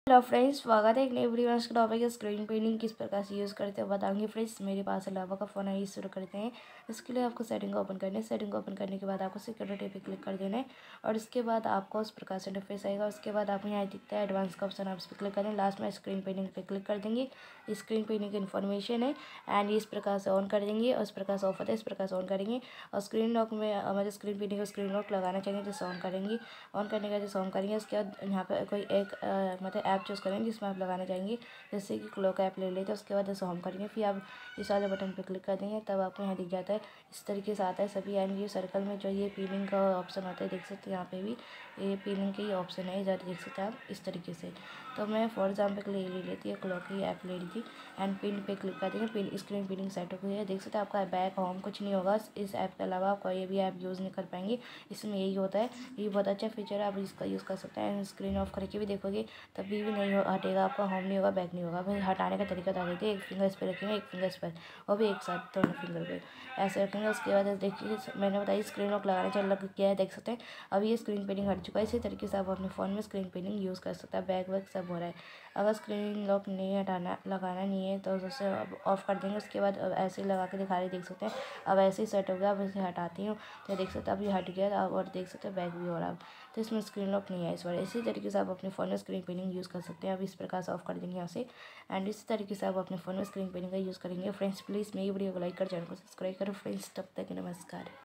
Hello friends, स्वागत है एक नई वीडियो में। टॉपिक है स्क्रीन पेंटिंग किस प्रकार से यूज़ करते हैं बताऊंगी फ्रेंड्स। मेरे पास लावा का फ़ोन है, ये शुरू करते हैं। इसके लिए आपको सेटिंग को ओपन करना है। सेटिंग को ओपन करने के बाद आपको सिक्योरिटी पे क्लिक कर देना है और इसके बाद आपको उस प्रकार से इंटरफेस आएगा। उसके बाद आपको यहाँ दिखता है एडवांस का ऑप्शन, आप इस पर क्लिक करें। लास्ट में स्क्रीन पेंटिंग पे क्लिक कर देंगे। स्क्रीन पेंटिंग की इन्फॉर्मेशन है एंड इस प्रकार से ऑन कर देंगे और इस प्रकार से ऑफ होता है, इस प्रकार से ऑन करेंगे। और स्क्रीन लॉक में हमारे स्क्रीन पेंटिंग को स्क्रीन लॉक लगाना चाहिए, जैसे ऑन करेंगे। ऑन करने का जैसे ऑन करेंगे उसके बाद यहाँ पर कोई एक मतलब ऐप चूज़ करेंगे जिसमें आप लगाना चाहेंगे। जैसे कि क्लॉक ऐप ले लेते हैं। उसके बाद जैसे होम करेंगे, फिर आप इस वाले बटन पे क्लिक कर देंगे, तब आपको यहाँ दिख जाता है इस तरीके से आता है सभी। एंड ये सर्कल में जो ये पीलिंग का ऑप्शन होता है, देख सकते हैं यहाँ पे भी ये पीलिंग के ही ऑप्शन है, इधर देख सकते हैं आप इस तरीके से। तो मैं फॉर एग्जाम्पल ले लेती है, क्लॉक की ऐप ले ली थी एंड पिन पे क्लिक कर देंगे। पिन स्क्रीन पिनिंग सेट हो गई है, देख सकते हैं आपका बैक होम कुछ नहीं होगा। इस ऐप के अलावा आप कोई भी ऐप यूज़ नहीं कर पाएंगे, इसमें यही होता है। ये बहुत अच्छा फीचर है, आप इसका यूज़ कर सकते हैं। स्क्रीन ऑफ करके भी देखोगे तभी भी नहीं हटेगा, आपका होम नहीं होगा, बैक नहीं होगा। फिर हटाने का तरीका बता देते हैं, एक फिंगर इस पर रखेंगे, एक फिंगर इस पर, और भी एक साथ दोनों फिंगर पे ऐसे रखेंगे। उसके बाद देखिए मैंने बताई स्क्रीन लॉक लगाने चल लग गया है, देख सकते हैं अब ये स्क्रीन पेंटिंग हट चुका है। इसी तरीके से आप अपने फ़ोन में स्क्रीन पेंटिंग यूज़ कर सकते हैं। बैक वैक सब हो रहा है। अगर स्क्रीन लॉक नहीं लगाना नहीं है तो उसे ऑफ कर देंगे। उसके बाद अब ऐसे ही लगा के दिखा रही, देख सकते हैं अब ऐसे ही सेट हो गया। अब इसे हटाती हूँ तो देख सकते हैं अब ये हट गया और देख सकते हैं बैक भी हो रहा है। तो इसमें स्क्रीन लॉक नहीं है इस बार। इसी तरीके से आप अपने फ़ोन में स्क्रीन पेंटिंग यूज़ कर सकते हैं। अब इस प्रकार से ऑफ कर देंगे यहाँ से एंड इसी तरीके से आप अपने फ़ोन में स्क्रीन पेंटिंग का यूज़ करेंगे। फ्रेंड्स प्लीज़ मेरी वीडियो को लाइक कर, चैनल को सब्सक्राइब करो फ्रेंड्स। तब तक नमस्कार।